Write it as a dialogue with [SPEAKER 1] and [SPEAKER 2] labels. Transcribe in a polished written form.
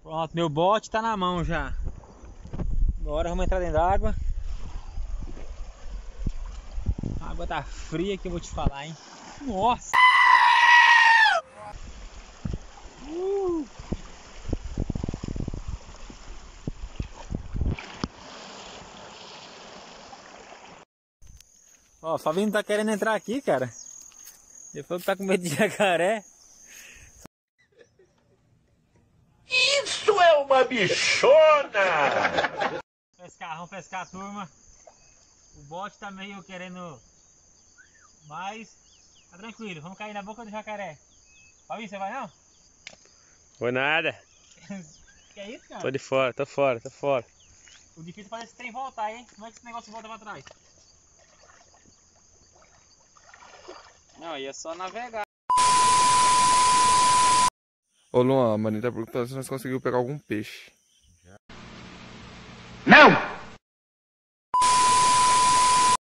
[SPEAKER 1] Pronto, meu bote tá na mão já. Agora vamos entrar dentro da água. A água tá fria que eu vou te falar, hein. Nossa! Ó, o Fabinho tá querendo entrar aqui, cara. Ele falou que tá com medo de jacaré.
[SPEAKER 2] Isso é uma bichona!
[SPEAKER 1] Vamos pescar, turma. O bote tá meio querendo mais. Tá tranquilo, vamos cair na boca do jacaré. Fabinho, você vai não?
[SPEAKER 3] Vou nada.
[SPEAKER 1] Que é isso, cara?
[SPEAKER 3] Tô de fora, tô fora.
[SPEAKER 1] O difícil é esse trem voltar, hein? Como é que esse negócio volta pra trás?
[SPEAKER 4] Não, aí é só navegar.
[SPEAKER 5] Ô Luan, a Maninha tá perguntando se nós conseguimos pegar algum peixe.
[SPEAKER 2] Não!